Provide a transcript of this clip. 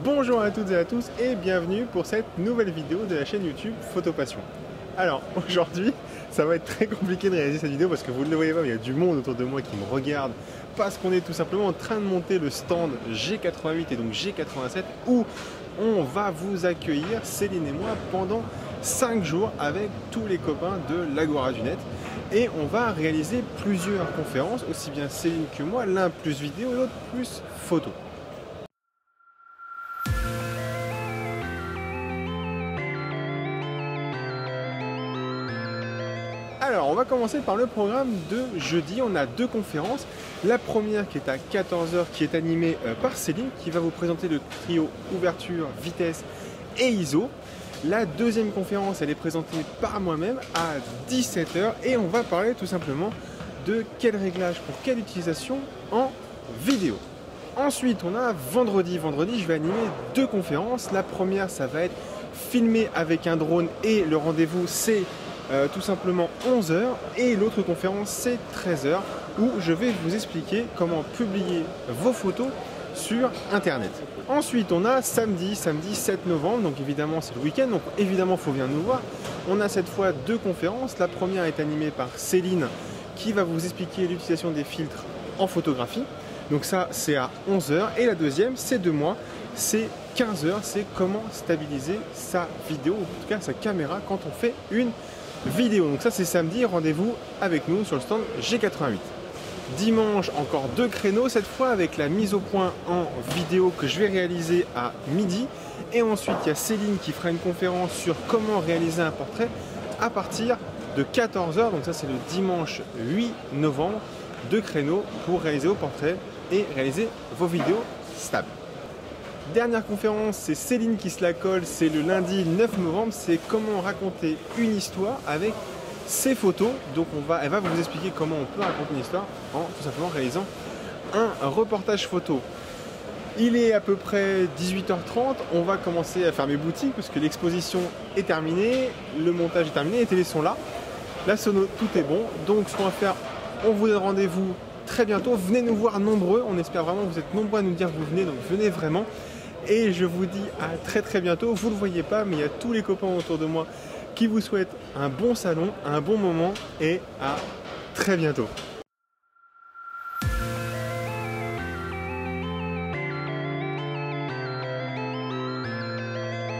Bonjour à toutes et à tous et bienvenue pour cette nouvelle vidéo de la chaîne YouTube Photopassion. Alors aujourd'hui, ça va être très compliqué de réaliser cette vidéo parce que vous ne le voyez pas, mais il y a du monde autour de moi qui me regarde parce qu'on est tout simplement en train de monter le stand G88 et donc G87 où on va vous accueillir, Céline et moi, pendant 5 jours avec tous les copains de l'Agora du Net. Et on va réaliser plusieurs conférences, aussi bien Céline que moi, l'un plus vidéo, l'autre plus photo. Alors, on va commencer par le programme de jeudi. On a deux conférences. La première qui est à 14 h, qui est animée par Céline, qui va vous présenter le trio ouverture, vitesse et ISO. La deuxième conférence, elle est présentée par moi-même à 17 h et on va parler tout simplement de quel réglage pour quelle utilisation en vidéo. Ensuite, on a vendredi. Vendredi, je vais animer deux conférences. La première, ça va être filmé avec un drone et le rendez-vous, c'est tout simplement 11 h et l'autre conférence c'est 13 h où je vais vous expliquer comment publier vos photos sur internet. Ensuite on a samedi 7 novembre, donc évidemment c'est le week-end, donc évidemment il faut venir nous voir. On a cette fois deux conférences. La première est animée par Céline qui va vous expliquer l'utilisation des filtres en photographie, donc ça c'est à 11 h et la deuxième c'est de moi, c'est 15 h, c'est comment stabiliser sa vidéo, en tout cas sa caméra quand on fait une vidéo. Donc ça c'est samedi, rendez-vous avec nous sur le stand G88. Dimanche, encore deux créneaux, cette fois avec la mise au point en vidéo que je vais réaliser à midi. Et ensuite il y a Céline qui fera une conférence sur comment réaliser un portrait à partir de 14 h. Donc ça c'est le dimanche 8 novembre, deux créneaux pour réaliser vos portraits et réaliser vos vidéos stables. Dernière conférence, c'est Céline qui se la colle, c'est le lundi 9 novembre, c'est comment raconter une histoire avec ses photos. Donc elle va vous expliquer comment on peut raconter une histoire en tout simplement réalisant un reportage photo. Il est à peu près 18 h 30, on va commencer à faire mes boutiques parce que l'exposition est terminée, le montage est terminé, les télés sont là, la sono, tout est bon. Donc ce qu'on va faire, on vous donne rendez-vous très bientôt, venez nous voir nombreux, on espère vraiment que vous êtes nombreux à nous dire que vous venez, donc venez vraiment. Et je vous dis à très bientôt. Vous ne le voyez pas, mais il y a tous les copains autour de moi qui vous souhaitent un bon salon, un bon moment et à très bientôt.